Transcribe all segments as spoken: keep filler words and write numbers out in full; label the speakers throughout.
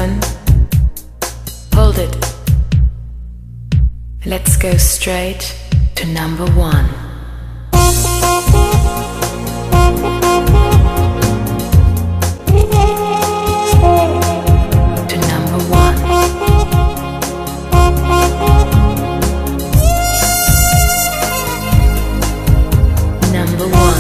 Speaker 1: seven. Hold it. Let's go straight to number one. To number one. Number one.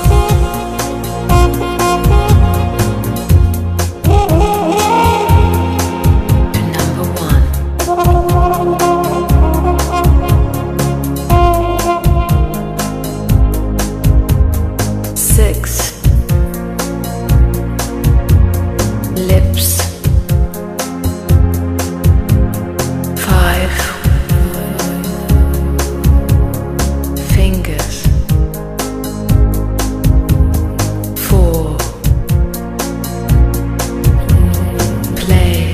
Speaker 1: Six. Lips. Five. Fingers. Four. Play.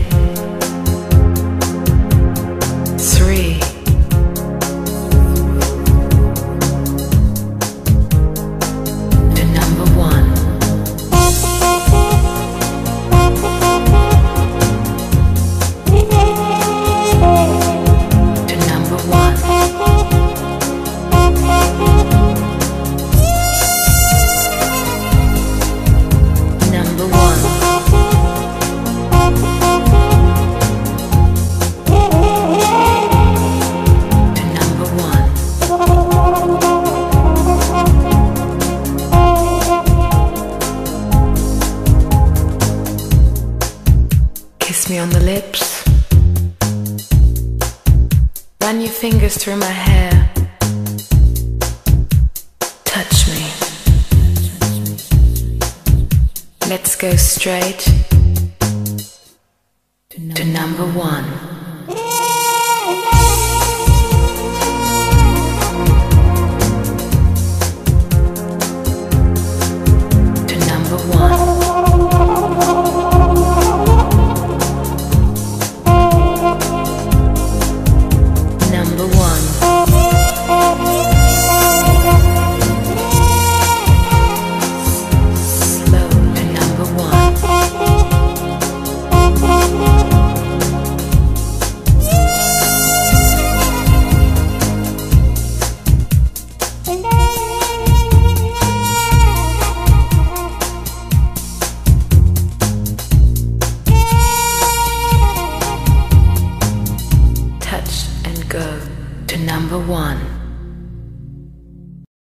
Speaker 1: Three. Kiss me on the lips. Run your fingers through my hair. Touch me. Let's go straight to number one. To number one. Number one. Slow to number one. Touch and go to number one.